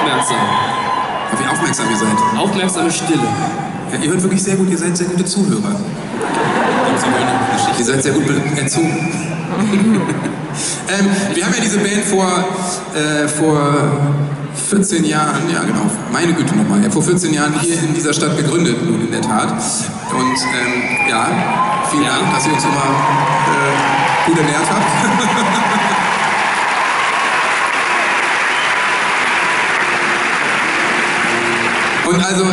aufmerksam. Wie aufmerksam ihr seid. Aufmerksame Stille. Ja, ihr hört wirklich sehr gut, ihr seid sehr gute Zuhörer. Ihr seid sehr gut erzogen. Wir haben ja diese Band vor 14 Jahren, ja genau, meine Güte nochmal, vor 14 Jahren hier in dieser Stadt gegründet, nun in der Tat. Und ja, vielen Dank, dass ihr uns immer gut ernährt habt. Und also,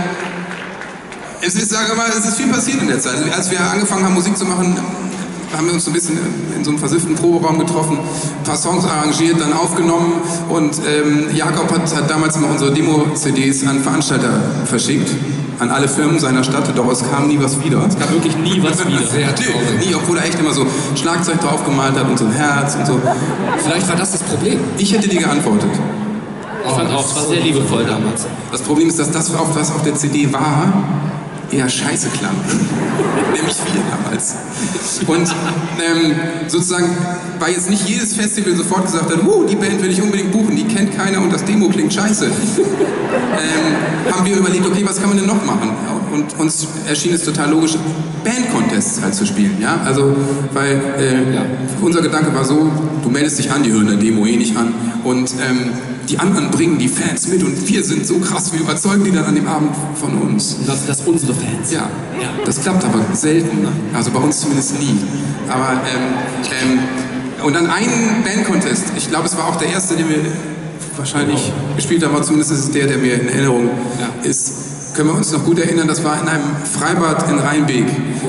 es ist viel passiert in der Zeit. Also, als wir angefangen haben, Musik zu machen, haben wir uns so ein bisschen in so einem versifften Proberaum getroffen, ein paar Songs arrangiert, dann aufgenommen und Jakob hat damals mal unsere Demo-CDs an Veranstalter verschickt, an alle Firmen seiner Stadt, doch es kam nie was wieder. Es kam wirklich nie was wieder. Sehr traurig. Nie, obwohl er echt immer so Schlagzeug draufgemalt hat und so ein Herz und so. Vielleicht war das Problem. Ich hätte dir geantwortet. Ich fand auch, es war sehr liebevoll damals. Das Problem ist, dass das, was auf der CD war, eher scheiße klang. Nämlich wir damals. Und sozusagen, weil jetzt nicht jedes Festival sofort gesagt hat, die Band will ich unbedingt buchen, die kennt keiner und das Demo klingt scheiße, haben wir überlegt, okay, was kann man denn noch machen? Und uns erschien es total logisch, Band-Contests halt zu spielen. Ja? Also, weil unser Gedanke war so, du meldest dich an, die hören der Demo eh nicht an und die anderen bringen die Fans mit und wir sind so krass, wir überzeugen die dann an dem Abend von uns. Das sind unsere Fans. Ja, das klappt aber selten, also bei uns zumindest nie. Aber, und dann einen Band-Contest, ich glaube, es war auch der erste, den wir wahrscheinlich gespielt haben, aber zumindest ist es der mir in Erinnerung ist. Können wir uns noch gut erinnern, das war in einem Freibad in Rheinbeek.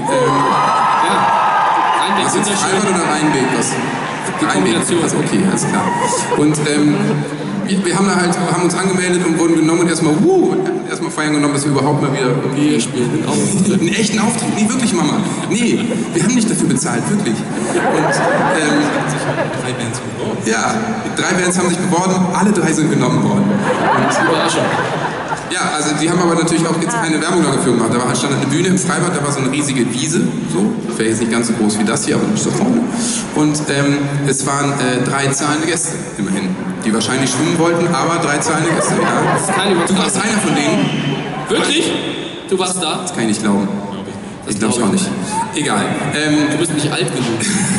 Rheinbeek was ist jetzt, Freibad oder Rheinbeek? Rheinbeek, also okay, alles klar. Und wir haben uns angemeldet und wurden genommen und erstmal feiern genommen, dass wir überhaupt mal wieder irgendwie spielen. Einen echten Auftritt. Nee, wirklich, Mama. Nee, wir haben nicht dafür bezahlt, wirklich. Und 3 Bands beworben. Ja, 3 Bands haben sich beworben, alle 3 sind genommen worden. Und Überraschung. ja, also die haben aber natürlich auch jetzt keine Werbung dafür gemacht. Da stand eine Bühne im Freibad, da war so eine riesige Wiese, so, wäre jetzt nicht ganz so groß wie das hier, aber du bist da vorne. Und es waren 3 zahlende Gäste, immerhin, die wahrscheinlich schwimmen wollten, aber 3 zahlende Gäste. Ja. Das ist keine Du warst einer von denen. Wirklich? Du warst da? Das kann ich nicht glauben. Ich glaube es auch nicht. Egal. Du bist nicht alt genug.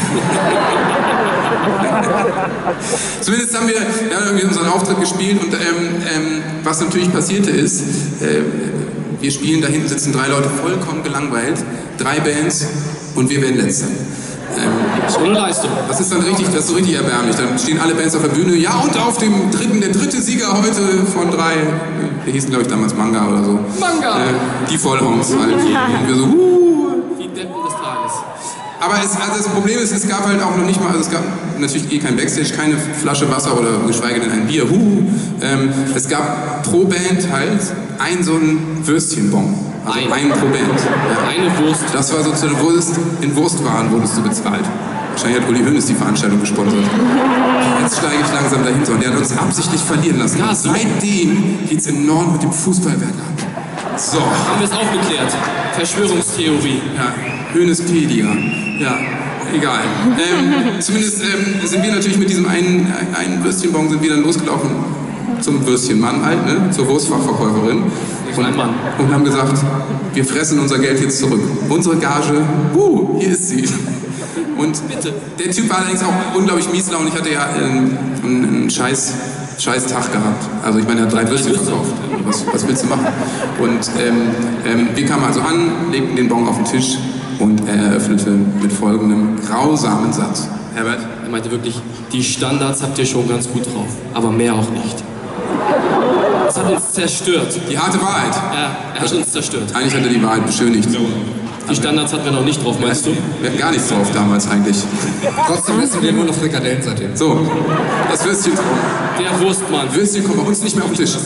Zumindest haben wir irgendwie unseren Auftritt gespielt und was natürlich passierte ist, wir spielen, da hinten sitzen 3 Leute vollkommen gelangweilt, 3 Bands und wir werden Letzter. Das ist ohne Leistung. Das ist so richtig erbärmlich. Dann stehen alle Bands auf der Bühne, ja, und auf dem der dritte Sieger heute von 3, wir hießen glaube ich damals Manga oder so. Manga! Die Vollhongs halt. Und wir so, Wie Deppen des Tages. Aber das Problem ist, es gab halt auch noch nicht mal, also es gab natürlich kein Backstage, keine Flasche Wasser oder geschweige denn ein Bier. Es gab pro Band halt so ein Würstchenbon. Also ein pro Band. Ja. Eine Wurst. Das war sozusagen, in Wurstwaren wurdest du bezahlt. Wahrscheinlich hat Uli Hoeneß die Veranstaltung gesponsert. Jetzt steige ich langsam dahinter und der hat uns absichtlich verlieren lassen. Ja, und seitdem geht's im Norden mit dem Fußballwerk ab. So. Haben wir es aufgeklärt. Verschwörungstheorie. Ja, Hoeneßpedia. Ja, egal. Zumindest sind wir natürlich mit diesem einen Würstchenbon sind wir dann losgelaufen zum Würstchenmann halt, ne? Zur Wurstfachverkäuferin. Und haben gesagt, wir fressen unser Geld jetzt zurück. Unsere Gage, hier ist sie. Und der Typ war allerdings auch unglaublich mieslaunig. Ich hatte ja einen scheiß Tag gehabt. Also ich meine, er hat 3 Würstchen verkauft. Was willst du machen? Und wir kamen also an, legten den Bon auf den Tisch und er eröffnete mit folgendem grausamen Satz. Herbert? Er meinte wirklich, die Standards habt ihr schon ganz gut drauf, aber mehr auch nicht. Das hat uns zerstört. Die harte Wahrheit. Ja, er hat uns zerstört. Eigentlich hat er die Wahrheit beschönigt. Die Standards hatten wir noch nicht drauf, meinst du? Wir hatten gar nichts drauf damals eigentlich. Trotzdem essen wir nur noch Frikadellen seitdem. So, das Würstchen. Der Wurstmann. Würstchen kommt bei uns nicht mehr auf den Tisch.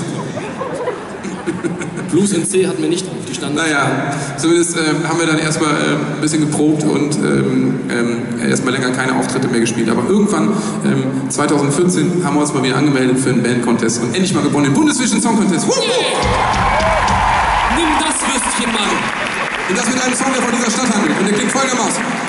Blues in C hatten wir nicht drauf, die Standards. Naja, zumindest haben wir dann erstmal ein bisschen geprobt und erstmal länger keine Auftritte mehr gespielt. Aber irgendwann, 2014, haben wir uns mal wieder angemeldet für einen Band-Contest und endlich mal gewonnen, den Bundesvision Song Contest. Yeah. Nimm das Würstchen, Mann! Und das mit einem Song, der von dieser Stadt handelt. Und der klingt folgendermaßen.